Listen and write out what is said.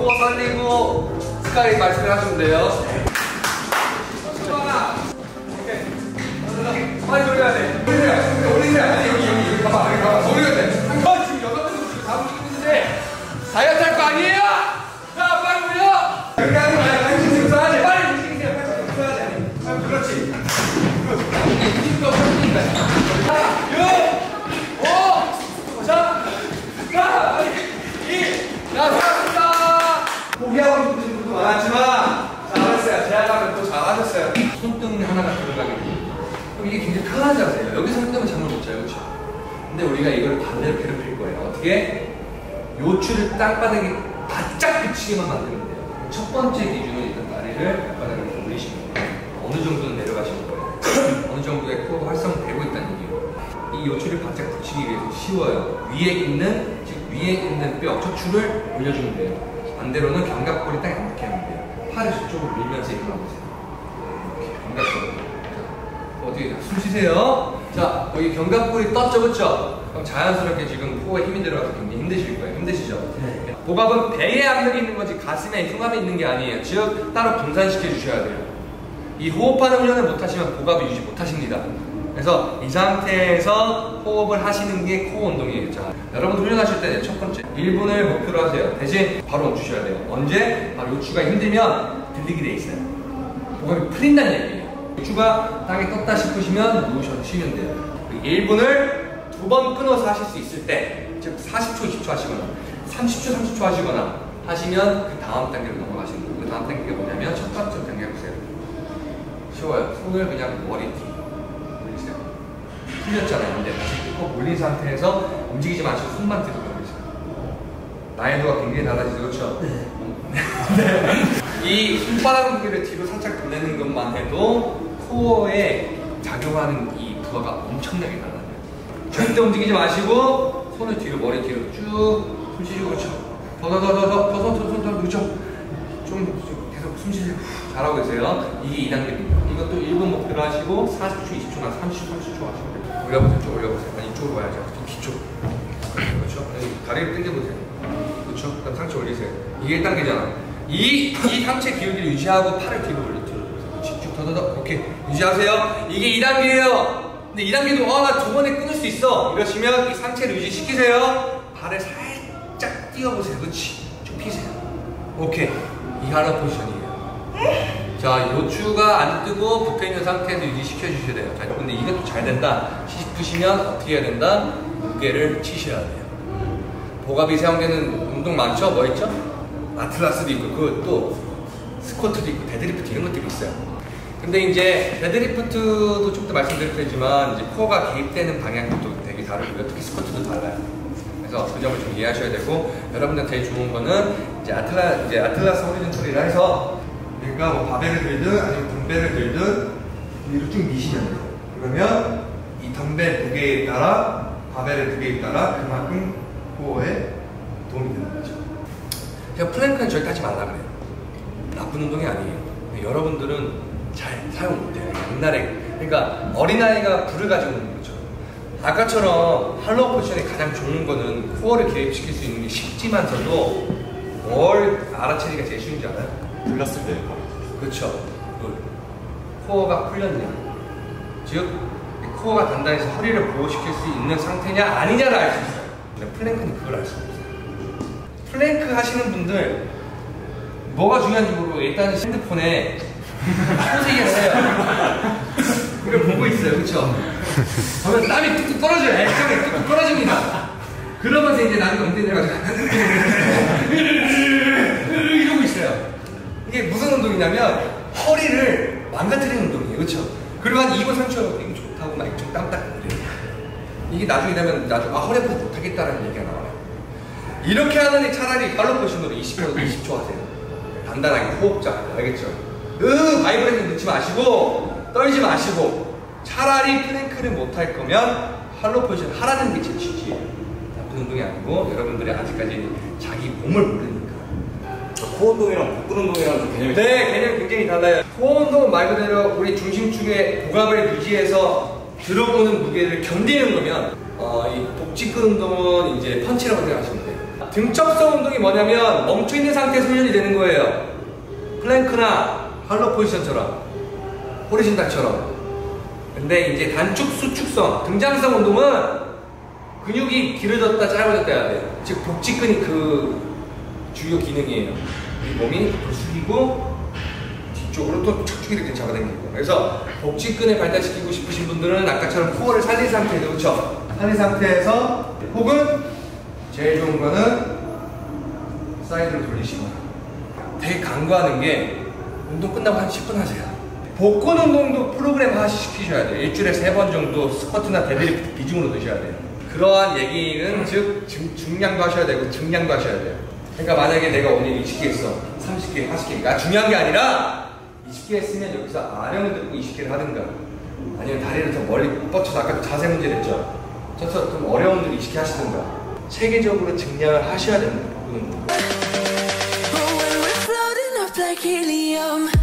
코어 살리고 스카이 말씀을 하시면 돼요. 오케이. 빨리 돌려야 돼. 올리세요. 아니, 여기 가봐. 여기 가봐. 돌려야 돼. 지금 8분 다 움직이는데 다이어트 할 거 아니에요? 자, 빨리 올려. 그렇게 하는 거야. 당신 써야 돼. 빨리 움직이세요. 빨리 써야 돼. 그렇지. 힘도 풀린다. 하나, 6, 5, 자, 4, 2, 자, 수고하셨습니다. 포기하고 싶으신 분도 많았지만 잘했어요. 제안하면 또 잘하셨어요. 손등 하나가 들어가게 됩니다. 이게 굉장히 편한 자세예요. 여기서 손등은 잠을 못 자요. 그렇죠? 근데 우리가 이걸 반대로 괴롭힐 거예요. 어떻게? 요추를 땅바닥에 바짝 붙이게만 만들면 돼요. 첫 번째 기준은 일단 다리를 땅바닥에 올리시면 돼요. 어느 정도는 내려가시는 거예요. 어느 정도의 코어가 활성되고 있다는 얘기예요. 이 요추를 바짝 붙이기 위해서 쉬워요. 위에 있는 뼈, 척추를 올려주면 돼요. 반대로는 견갑골이 딱 이렇게 하면 돼요. 팔을 저쪽으로 밀면서 일어나보세요. 이렇게 견갑골. 어떻게 숨 쉬세요. 자, 여기 견갑골이 떴죠, 그렇죠? 그럼 자연스럽게 지금 코어에 힘이 들어가서 굉장히 힘드실 거예요. 힘드시죠? 네. 복압은 배에 압력이 있는 거지 가슴에 흉압이 있는 게 아니에요. 즉 따로 분산시켜 주셔야 돼요. 이 호흡하는 훈련을 못하시면 복압을 유지 못하십니다. 그래서 이 상태에서 호흡을 하시는 게 코어 운동이에요. 자, 여러분 훈련하실 때는 첫 번째 1분을 목표로 하세요. 대신 바로 멈추셔야 돼요. 언제? 바로 요추가 힘들면 들리게 돼 있어요. 복압이 풀린다는 얘기예요. 요추가 땅에 떴다 싶으시면 누우셔서 쉬면 돼요. 1분을 두 번 끊어서 하실 수 있을 때, 즉 40초, 20초 하시거나 30초, 30초 하시거나 하시면 그 다음 단계로 넘어가시는 거예요. 그 다음 단계가 뭐냐면 첫 번째 단계 보세요. 쉬워요. 손을 그냥 머리 뒤 올리세요. 풀렸잖아요. 근데 다시 꼭 올린 상태에서 움직이지 마시고 손만 뒤로 올리세요. 난이도가 굉장히 달라지죠. 그렇죠? 네. 이 손바닥 무게를 뒤로 살짝 보내는 것만 해도 코어에 작용하는 이 부하가 엄청나게 달라요. 절대 움직이지 마시고 손을 뒤로, 머리 뒤로 쭉 숨 쉬시고. 그렇죠? 손 그렇죠? 좀 계속 숨 쉬세요. 잘하고 계세요. 이게 2단계입니다. 이것도 1분 목표로 하시고 40초, 20초나 30초 하시면 돼요. 올려보세요. 좀 올려보세요. 아니 이쪽으로 와야죠. 좀 뒤쪽. 그렇죠? 다리를 당겨보세요. 그렇죠? 그 다음 상체 올리세요. 이게 1단계잖아. 이 상체 기울기를 유지하고 팔을 뒤로 올려주세요. 쭉 더. 오케이. 유지하세요. 이게 2단계예요. 근데 2단계도 나 두 번에 끊을 수 있어 이러시면 이 상체를 유지시키세요. 발을 살짝 띄워보세요. 그렇지. 좀 피세요. 오케이. 이 하나 포지션이에요. 자, 요추가 안 뜨고 붙어있는 상태에서 유지시켜 주셔야 돼요. 자, 근데 이것도 잘 된다 싶으시면 어떻게 해야 된다? 무게를 치셔야 돼요. 복압이 사용되는 운동 많죠? 뭐 있죠? 아틀라스도 있고 또 스쿼트도 있고 데드리프트 이런 것들이 있어요. 근데 이제 데드리프트도 좀 더 말씀드릴 테지만 이제 코어가 개입되는 방향도 되게 다르고요. 특히 스쿼트도 달라요. 그래서 그 점을 좀 이해하셔야 되고, 여러분들 제일 좋은 거는 이제 아틀라스 호리존털이라 해서 내가 뭐 바벨을 들든 아니면 덤벨을 들든 위로 쭉 미시면 돼요. 그러면 이 덤벨 무게에 따라 바벨의 무게에 따라 그만큼 코어에 도움이 되는 거죠. 제가 플랭크는 절대 하지 말라 그래요. 나쁜 운동이 아니에요. 근데 여러분들은 잘 사용 못해요. 옛날에, 그러니까 어린아이가 불을 가지고 있는 거죠. 아까처럼 할로우 포지션이 가장 좋은 거는 코어를 개입시킬 수 있는 게 쉽지만서도 뭘 알아채기가 제일 쉬운 줄 알아요? 불렀을 때. 그렇죠. 코어가 풀렸냐, 즉 코어가 단단해서 허리를 보호시킬 수 있는 상태냐 아니냐를 알 수 있어요. 근데 플랭크는 그걸 알 수 없어요. 플랭크 하시는 분들 뭐가 중요한지 모르고 일단 핸드폰에 소식을 해요. 이걸 보고 있어요. 그렇죠? 그러면 땀이 뚝뚝 떨어져요. 땀이 뚝뚝 떨어집니다. 그러면서 이제 나중에 엉덩이 내려가지고 이러고 있어요. 이게 무슨 운동이냐면 허리를 망가뜨리는 운동이에요. 그렇죠? 그리고 한 2분 3초 이거 좋다고 막 좀 땀 닦고 그래요. 이게 나중에 되면 허리 아파서 못하겠다라는 얘기가 나와요. 이렇게 하느니 차라리 팔로 포지션으로 20초 하세요. 단단하게 호흡자. 알겠죠? 바이브레이션 넣지 마시고 떨지 마시고, 차라리 플랭크를 못할 거면 팔로 포지션 하라는 게 제 취지예요. 나쁜 운동이 아니고 여러분들이 아직까지 자기 몸을 모르니까. 코어 운동이랑 복근 운동이랑 좀 개념이 개념이 굉장히 달라요. 코어 운동은 말 그대로 우리 중심축의 복압을 유지해서 들어오는 무게를 견디는 거면 이 복직근 운동은 이제 펀치라고 생각하시면 돼요. 등척성 운동이 뭐냐면 멈춰있는 상태에서 훈련이 되는 거예요. 플랭크나 할로 포지션처럼, 호리신탈처럼. 근데 이제 단축 수축성, 등장성 운동은 근육이 길어졌다 짧아졌다 해야 돼요. 즉 복직근이 그 주요 기능이에요. 이 몸이 숙이고 뒤쪽으로 또 척추 이렇게 잡아당기고. 그래서 복직근을 발달시키고 싶으신 분들은 아까처럼 코어를 살린 상태에서, 그렇죠? 살린 상태에서, 혹은 제일 좋은 거는 사이드로 돌리시거나. 되게 간과하는 게 운동 끝나고 한 10분 하세요. 복근 운동도 프로그램화 시키셔야 돼요. 일주일에 3번 정도 스쿼트나 데드리프트 비중으로 드셔야 돼요. 그러한 얘기는 즉 중량도 하셔야 되고 증량도 하셔야 돼요. 그러니까 만약에 내가 오늘 20개 했어, 30개, 40개가 중요한 게 아니라 20개 했으면 여기서 아령을 듣고 20개를 하든가, 아니면 다리를 더 멀리 뻗쳐서, 아까 자세 문제 됐죠? 쳐서 좀 어려운 들 20개 하시든가. 체계적으로 증량을 하셔야 됩니다. 복근 운동. But when we're floating up like helium